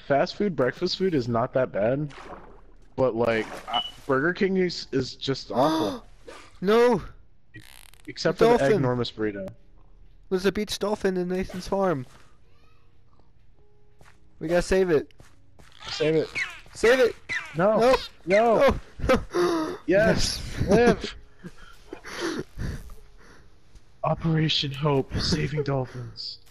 fast food, breakfast food is not that bad, but like Burger King is just awful. No! Except The for the dolphin. enormous burrito. There's a beach dolphin in Nathan's farm. We gotta save it. Save it. Save it! No. No! No. No! Yes. Live. Operation Hope, saving dolphins.